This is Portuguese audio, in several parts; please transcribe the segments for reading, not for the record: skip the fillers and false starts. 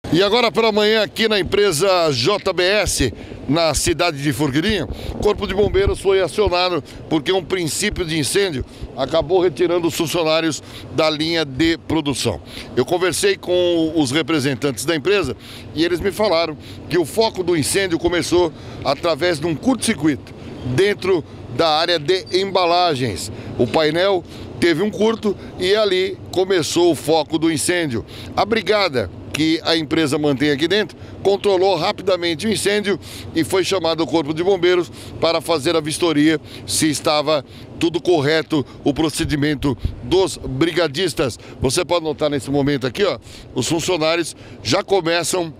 E agora pela manhã aqui na empresa JBS, na cidade de Forquilinha, o Corpo de Bombeiros foi acionado porque um princípio de incêndio acabou retirando os funcionários da linha de produção. Eu conversei com os representantes da empresa e eles me falaram que o foco do incêndio começou através de um curto-circuito dentro da área de embalagens. O painel teve um curto e ali começou o foco do incêndio. A brigada que a empresa mantém aqui dentro controlou rapidamente o incêndio e foi chamado o Corpo de Bombeiros para fazer a vistoria se estava tudo correto, o procedimento dos brigadistas. Você pode notar nesse momento aqui, ó, os funcionários já começam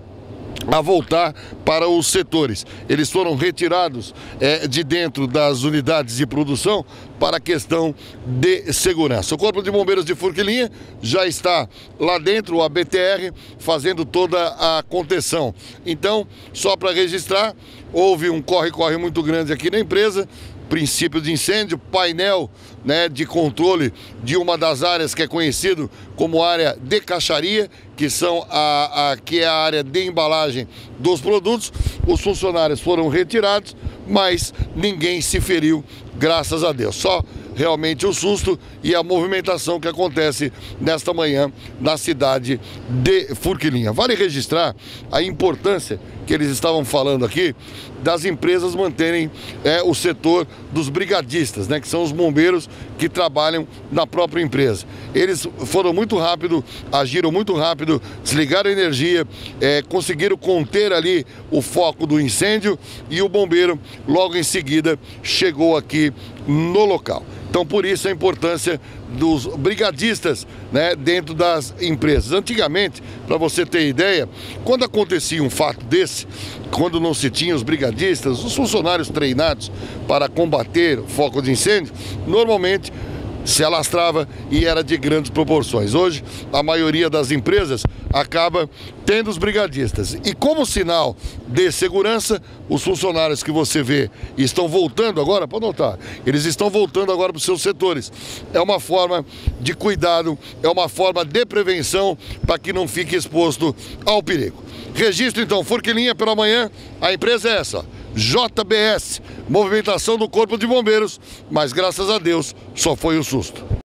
a voltar para os setores. Eles foram retirados de dentro das unidades de produção para a questão de segurança. O Corpo de Bombeiros de Forquilinha já está lá dentro, o ABTR, fazendo toda a contenção. Então, só para registrar, houve um corre-corre muito grande aqui na empresa, princípio de incêndio, painel de controle de uma das áreas que é conhecido como área de caixaria, que são que é a área de embalagem dos produtos. Os funcionários foram retirados, mas ninguém se feriu, graças a Deus. Só realmente o susto e a movimentação que acontece nesta manhã na cidade de Forquilinha. Vale registrar a importância que eles estavam falando aqui das empresas manterem o setor dos brigadistas, que são os bombeiros que trabalham na própria empresa. Eles foram muito rápido, agiram muito rápido, desligaram a energia, conseguiram conter ali o foco do incêndio e o bombeiro logo em seguida chegou aqui no local. Então, por isso a importância dos brigadistas dentro das empresas. Antigamente, para você ter ideia, quando acontecia um fato desse, quando não se tinha os brigadistas, os funcionários treinados para combater o foco de incêndio, normalmente se alastrava e era de grandes proporções. Hoje, a maioria das empresas acaba tendo os brigadistas. E como sinal de segurança, os funcionários que você vê estão voltando agora, pode notar, eles estão voltando agora para os seus setores. É uma forma de cuidado, é uma forma de prevenção para que não fique exposto ao perigo. Registro então, Forquilinha pela manhã, a empresa é essa, JBS, movimentação do Corpo de Bombeiros, mas graças a Deus só foi um susto.